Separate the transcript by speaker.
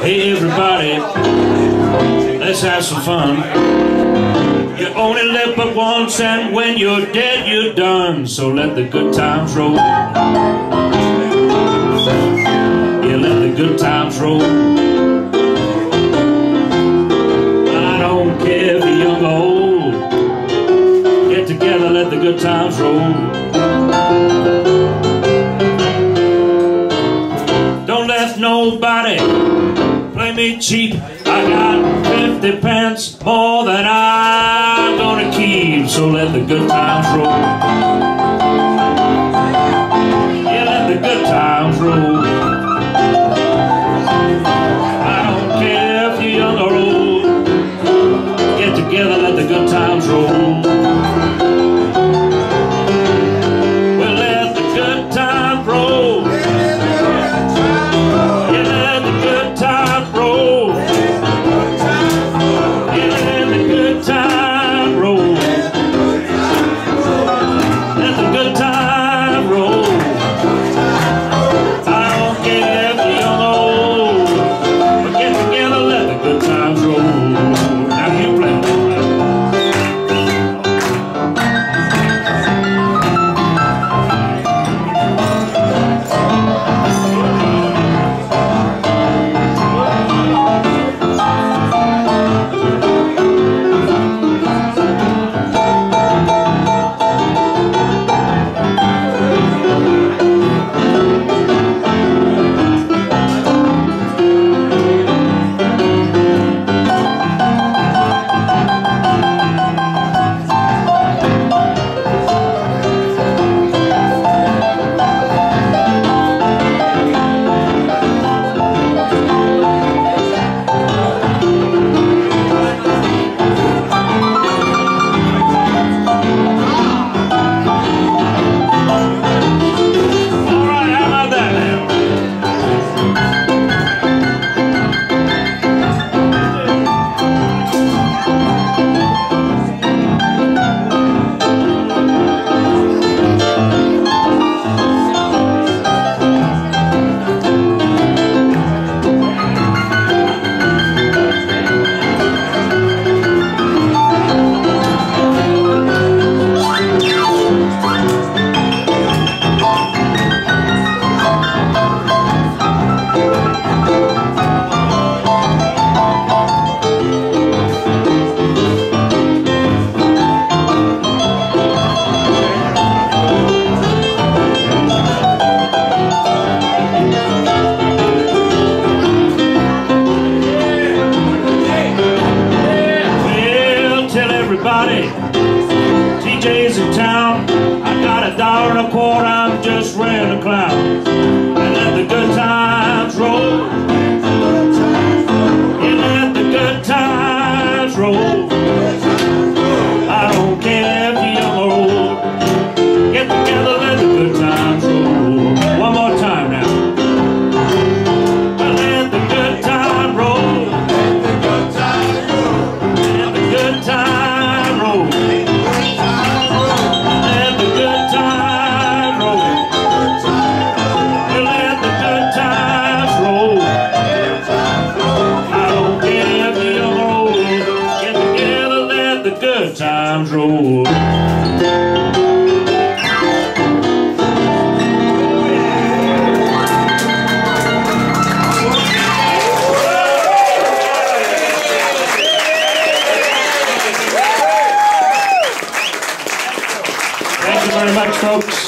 Speaker 1: Hey everybody, let's have some fun. You only live but once, and when you're dead, you're done. So let the good times roll. Yeah, let the good times roll. I don't care if you're young or old. Get together, let the good times roll. Don't let nobody play me cheap. I got 50 pence more than I'm gonna keep. So let the good times roll. Yeah, let the good times roll. I don't care if you're young or old. Get together, let the good times roll. Well, let the good times roll. Yeah, let the good times roll. TJ's in town. I got $1.25. I'm just ready to clown. And let the good times roll. Yeah, let the good times roll. I don't care if you're young or old. Get together, let the good times roll. One more time now. Let the good time roll. Let the good time roll. Let the good time roll. Let the good time roll. Let the good times roll. I don't care if you're young or old. Get together, let the good times roll. Thank you very much, folks.